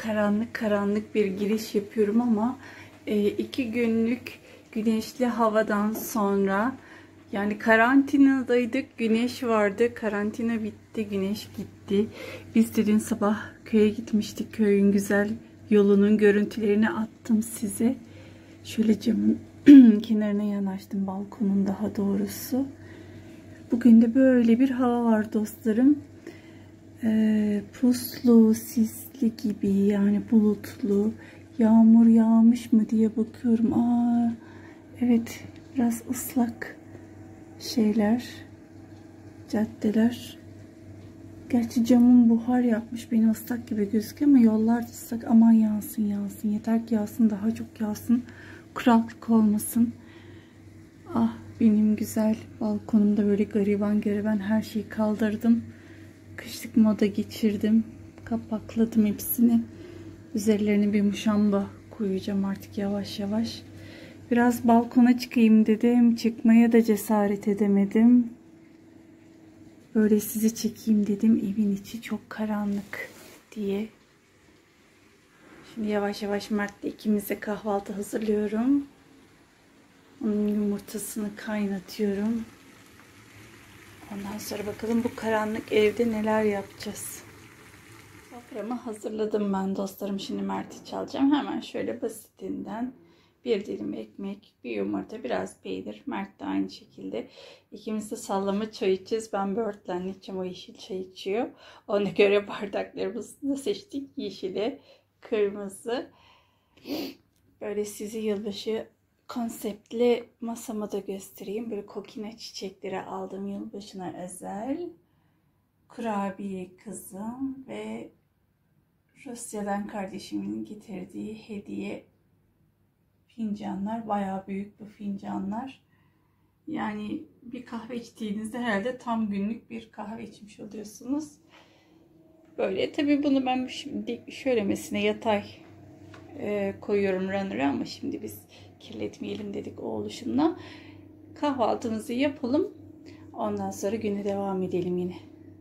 karanlık karanlık bir giriş yapıyorum ama 2 günlük güneşli havadan sonra, yani karantinadaydık, güneş vardı, karantina bitti, güneş gitti. Biz de dün sabah köye gitmiştik. Köyün güzel yolunun görüntülerini attım size. Şöyle camın kenarına yanaştım, balkonun daha doğrusu. Bugün de böyle bir hava var dostlarım. Puslu, sisli gibi, yani bulutlu. Yağmur yağmış mı diye bakıyorum. Evet, biraz ıslak şeyler, caddeler. Gerçi camım buhar yapmış, beni ıslak gibi gözüküyor ama yollar ıslak. Aman yağsın yağsın, yeter ki yağsın, daha çok yağsın, kuraklık olmasın. Benim güzel balkonumda böyle gariban gariban her şeyi kaldırdım. Kışlık moda geçirdim. Kapakladım hepsini. Üzerlerine bir muşamba koyacağım artık yavaş yavaş. Biraz balkona çıkayım dedim. Çıkmaya da cesaret edemedim. Böyle sizi çekeyim dedim. Evin içi çok karanlık diye. Şimdi yavaş yavaş Mert'le ikimiz de kahvaltı hazırlıyorum. Onun yumurtasını kaynatıyorum. Ondan sonra bakalım bu karanlık evde neler yapacağız. Soframı hazırladım ben dostlarım. Şimdi Mert'i çalacağım. Hemen şöyle basitinden bir dilim ekmek, bir yumurta, biraz peynir. Mert de aynı şekilde. İkimiz de sallama çay içeceğiz. Ben böğürtlenli içeceğim. O yeşil çay içiyor. Ona göre bardaklarımızı da seçtik. Yeşili, kırmızı. Böyle sizi yılbaşı konseptli masamı da göstereyim. Böyle kokina çiçekleri aldım yılbaşına özel. Kurabiye kızım ve Rusya'dan kardeşimin getirdiği hediye fincanlar. Bayağı büyük bu fincanlar. Yani bir kahve içtiğinizde herhalde tam günlük bir kahve içmiş oluyorsunuz. Böyle tabii bunu ben şimdi şöylemesine yatay koyuyorum runner'a ama şimdi biz kirletmeyelim dedik oğluşumla. Kahvaltımızı yapalım. Ondan sonra güne devam edelim yine.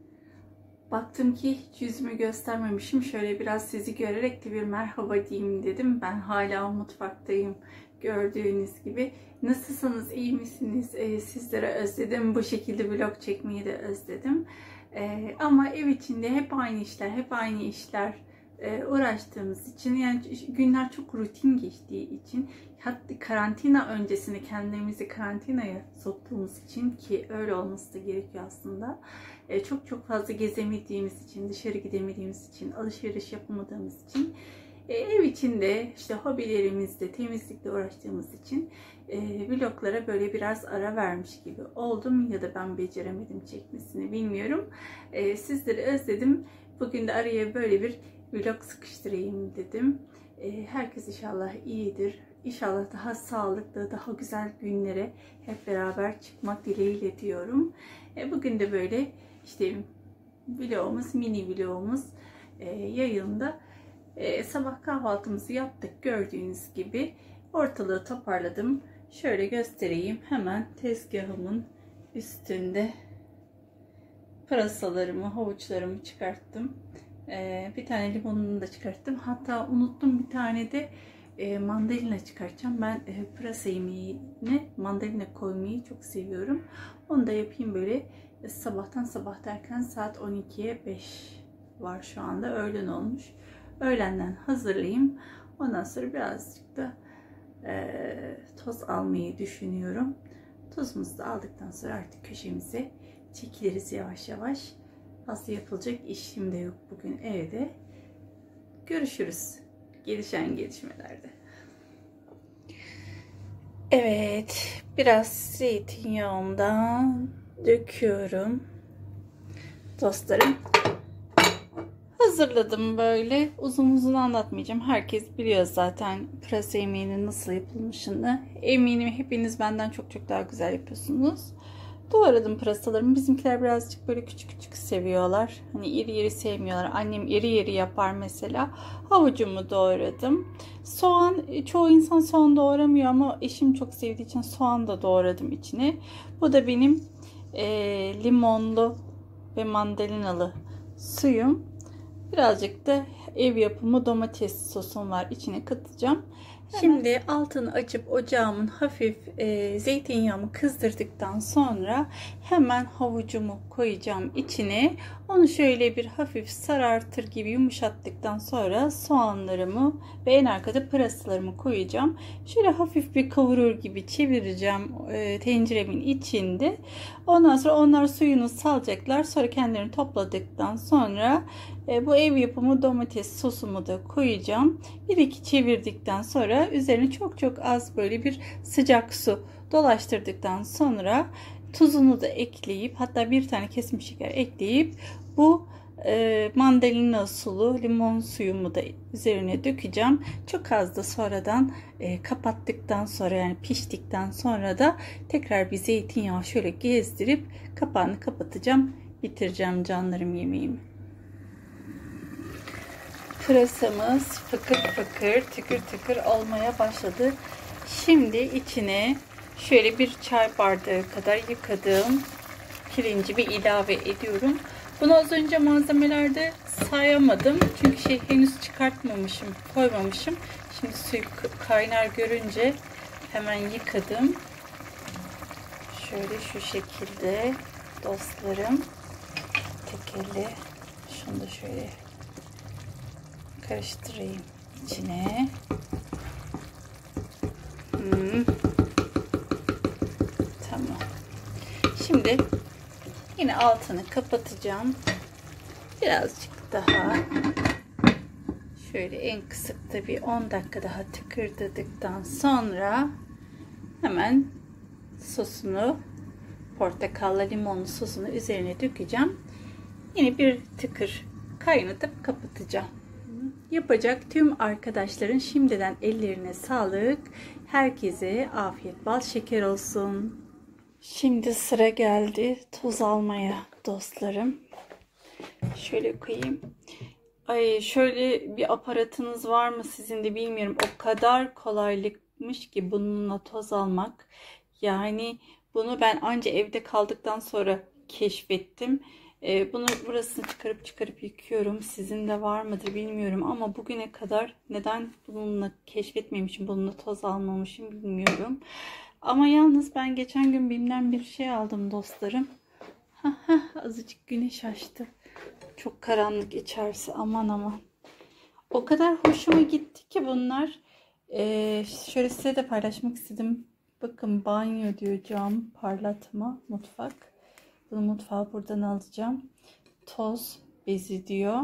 Baktım ki hiç yüzümü göstermemişim. Şöyle biraz sizi görerek de bir merhaba diyeyim dedim. Ben hala mutfaktayım. Gördüğünüz gibi. Nasılsınız? İyi misiniz? Sizlere özledim. Bu şekilde vlog çekmeyi de özledim. Ama ev içinde hep aynı işler, hep aynı işler uğraştığımız için, yani günler çok rutin geçtiği için, hatta karantina öncesinde kendimizi karantinaya soktuğumuz için, ki öyle olması da gerekiyor aslında, çok fazla gezemediğimiz için, dışarı gidemediğimiz için, alışveriş yapamadığımız için, ev içinde işte hobilerimizde, temizlikle uğraştığımız için vloglara böyle biraz ara vermiş gibi oldum, ya da ben beceremedim çekmesini, bilmiyorum. Sizleri özledim. Bugün de araya böyle bir vlog sıkıştırayım dedim. Herkes inşallah iyidir. İnşallah daha sağlıklı, daha güzel günlere hep beraber çıkmak dileğiyle diyorum. Bugün de böyle işte vlogumuz, mini vlogumuz yayında. Sabah kahvaltımızı yaptık. Gördüğünüz gibi ortalığı toparladım. Şöyle göstereyim. Hemen tezgahımın üstünde pırasalarımı, havuçlarımı çıkarttım. Bir tane limonumu da çıkarttım. Hatta unuttum, bir tane de mandalina çıkartacağım. Ben pırasa yemeğine mandalina koymayı çok seviyorum. Onu da yapayım böyle sabah derken saat 12'ye 5 var şu anda. Öğlen olmuş. Öğlenden hazırlayayım. Ondan sonra birazcık da toz almayı düşünüyorum. Tozumuzu da aldıktan sonra artık köşemize çekiliriz yavaş yavaş. Fazla yapılacak işim de yok bugün evde. Görüşürüz gelişen gelişmelerde. Evet, biraz zeytinyağından döküyorum. Dostlarım, hazırladım böyle. Uzun anlatmayacağım. Herkes biliyor zaten pırasa yemeğinin nasıl yapılmışını. Eminim hepiniz benden çok daha güzel yapıyorsunuz. Doğradım pırasalarımı. Bizimkiler birazcık böyle küçük seviyorlar. Hani iri sevmiyorlar. Annem iri yapar mesela. Havucumu doğradım. Soğan, çoğu insan soğan doğramıyor ama eşim çok sevdiği için soğan da doğradım içine. Bu da benim limonlu ve mandalinalı suyum. Birazcık da ev yapımı domates sosum var. İçine katacağım. Şimdi altını açıp ocağımın hafif zeytinyağımı kızdırdıktan sonra hemen havucumu koyacağım içine. Onu şöyle bir hafif sarartır gibi yumuşattıktan sonra soğanlarımı ve en arkada pırasalarımı koyacağım. Şöyle hafif bir kavurur gibi çevireceğim tenceremin içinde. Ondan sonra onlar suyunu salacaklar. Sonra kendilerini topladıktan sonra bu ev yapımı domates sosumu da koyacağım. Bir iki çevirdikten sonra üzerine çok az böyle bir sıcak su dolaştırdıktan sonra tuzunu da ekleyip, hatta bir tane kesmiş şeker ekleyip bu mandalina sulu limon suyumu da üzerine dökeceğim. Çok az da sonradan kapattıktan sonra, yani piştikten sonra da tekrar bir zeytinyağı şöyle gezdirip kapağını kapatacağım. Bitireceğim canlarım yemeğimi. Pırasamız fıkır fıkır, tıkır tıkır olmaya başladı. Şimdi içine şöyle bir çay bardağı kadar yıkadığım pirinci bir ilave ediyorum. Bunu az önce malzemelerde sayamadım. Çünkü henüz çıkartmamışım, koymamışım. Şimdi suyu kaynar görünce hemen yıkadım. Şöyle şu şekilde dostlarım. Tek elle şunu da şöyle karıştırayım içine. Tamam. Şimdi yine altını kapatacağım. Birazcık daha şöyle en kısıkta bir 10 dakika daha tıkırdadıktan sonra hemen sosunu, portakallı limonlu sosunu üzerine dökeceğim. Yine bir tıkır kaynatıp kapatacağım. Yapacak tüm arkadaşların şimdiden ellerine sağlık. Herkese afiyet bal şeker olsun. Şimdi sıra geldi tuz almaya dostlarım. Şöyle koyayım. Ay, şöyle bir aparatınız var mı sizin de bilmiyorum. O kadar kolaylıkmış ki bununla toz almak. Yani bunu ben anca evde kaldıktan sonra keşfettim. Bunu burasını çıkarıp yıkıyorum. Sizin de var mıdır bilmiyorum ama bugüne kadar neden bununla keşfetmemişim, bununla toz almamışım bilmiyorum. Ama yalnız ben geçen gün BİM'den bir şey aldım dostlarım. Azıcık güneş açtı. Çok karanlık içerisi, aman. O kadar hoşuma gitti ki bunlar. Şöyle size de paylaşmak istedim. Bakın, banyo diyor, cam parlatma, mutfak. Bunu mutfağa buradan alacağım. Toz bezi diyor.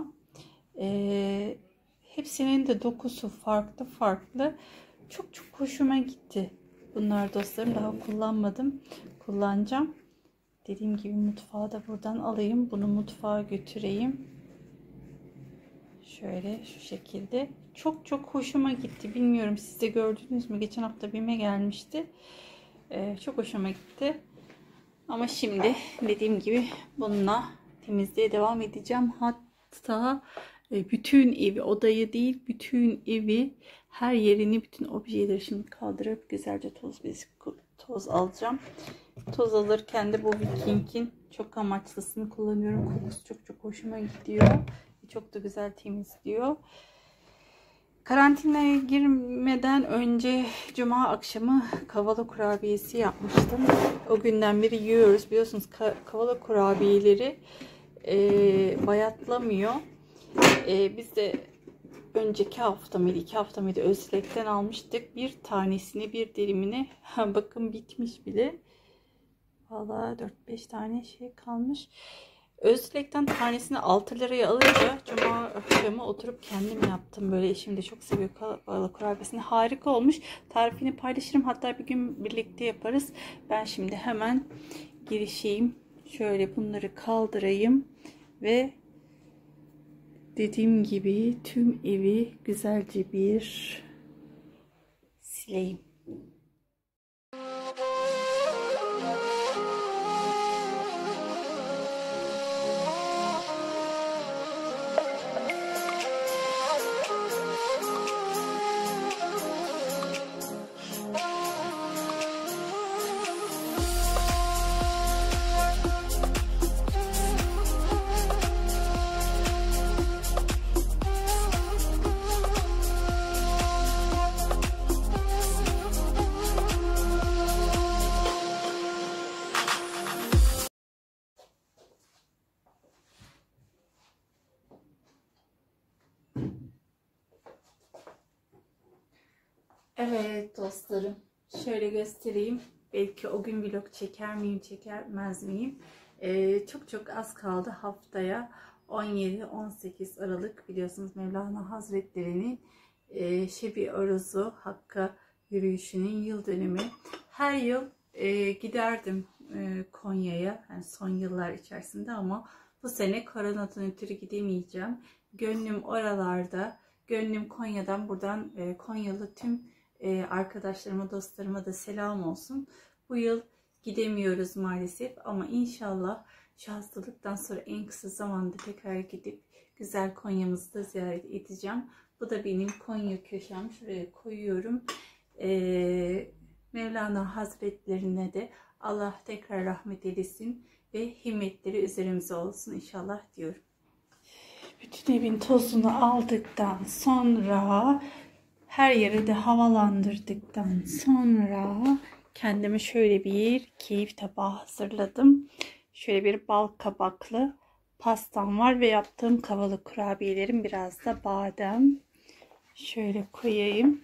Hepsinin de dokusu farklı. Çok hoşuma gitti. Bunlar dostlarım, daha kullanmadım. Kullanacağım. Dediğim gibi mutfağa da buradan alayım. Bunu mutfağa götüreyim. Şöyle şu şekilde. Çok hoşuma gitti. Bilmiyorum siz de gördünüz mü? Geçen hafta BİM'e gelmişti. Çok hoşuma gitti. Ama şimdi dediğim gibi bununla temizliğe devam edeceğim. Hatta bütün evi, odayı değil, bütün evi, her yerini, bütün objeleri şimdi kaldırıp güzelce toz alacağım. Toz alırken de bu Viking'in çok amaçlısını kullanıyorum. Kokusu çok hoşuma gidiyor. Çok da güzel temizliyor. Karantinaya girmeden önce cuma akşamı kavala kurabiyesi yapmıştım. O günden beri yiyoruz. Biliyorsunuz kavala kurabiyeleri bayatlamıyor. Biz de önceki hafta mıydı, 2 hafta mıydı, Özlek'ten almıştık. Bir tanesini, bir dilimini. Bakın bitmiş bile. Valla 4-5 tane şey kalmış. Özlek'ten tanesini 6 liraya alınca cuma akşamı oturup kendim yaptım. Böyle eşim de çok seviyor kavala kurabiyesini. Harika olmuş. Tarifini paylaşırım. Hatta bir gün birlikte yaparız. Ben şimdi hemen girişeyim. Şöyle bunları kaldırayım ve dediğim gibi tüm evi güzelce bir sileyim. Evet dostlarım, şöyle göstereyim. Belki o gün vlog çeker miyim, çekemez miyim? Çok çok az kaldı haftaya. 17-18 Aralık biliyorsunuz Mevlana Hazretleri'nin Şebi Oruzu Hakk'a yürüyüşünün yıl dönümü. Her yıl giderdim Konya'ya, yani son yıllar içerisinde, ama bu sene koronadan ötürü gidemeyeceğim. Gönlüm oralarda, gönlüm Konya'dan. Buradan Konyalı tüm arkadaşlarıma, dostlarıma da selam olsun. Bu yıl gidemiyoruz maalesef, ama inşallah şu hastalıktan sonra en kısa zamanda tekrar gidip güzel Konya'mızı da ziyaret edeceğim. Bu da benim Konya köşem. Şuraya koyuyorum. Mevlana Hazretlerine de Allah tekrar rahmet eylesin ve himmetleri üzerimize olsun inşallah diyorum. Bütün evin tozunu aldıktan sonra, her yeri de havalandırdıktan sonra kendime şöyle bir keyif tabağı hazırladım. Şöyle bir bal kabaklı pastam var ve yaptığım kavalı kurabiyelerim, biraz da badem. Şöyle koyayım.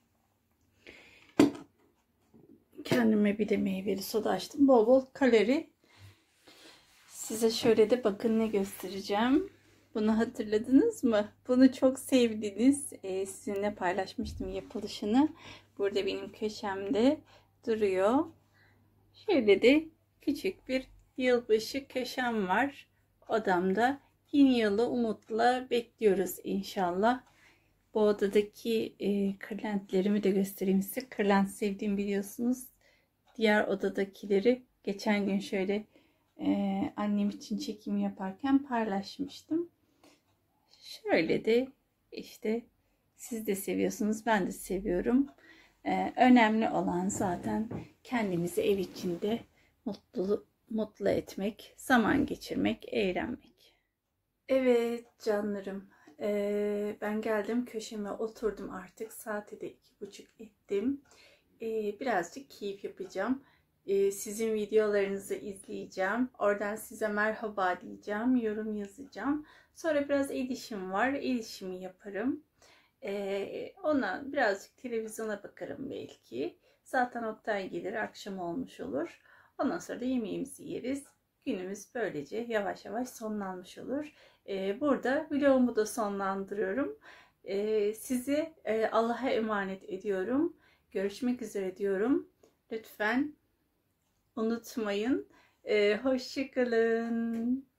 Kendime bir de meyveli soda açtım. Bol bol kalori. Size şöyle de bakın ne göstereceğim. Bunu hatırladınız mı? Bunu çok sevdiniz. Sizinle paylaşmıştım yapılışını. Burada benim köşemde duruyor. Şöyle de küçük bir yılbaşı köşem var odamda. Yeni yılı umutla bekliyoruz inşallah. Bu odadaki kırlentlerimi de göstereyim size. Kırlent sevdiğim biliyorsunuz. Diğer odadakileri geçen gün şöyle annem için çekim yaparken paylaşmıştım. Şöyle de işte siz de seviyorsunuz, ben de seviyorum. Önemli olan zaten kendimizi ev içinde mutlu etmek, zaman geçirmek, eğlenmek. Evet canlarım, ben geldim köşeme oturdum artık. Saati de 2:30 ettim. Birazcık keyif yapacağım. Sizin videolarınızı izleyeceğim. Oradan size merhaba diyeceğim. Yorum yazacağım. Sonra biraz el işim var. El işimi yaparım. Ona birazcık televizyona bakarım belki. Zaten Oktay gelir. Akşam olmuş olur. Ondan sonra da yemeğimizi yeriz. Günümüz böylece yavaş yavaş sonlanmış olur. Burada vlogumu da sonlandırıyorum. Sizi Allah'a emanet ediyorum. Görüşmek üzere diyorum. Lütfen unutmayın. Hoşça kalın.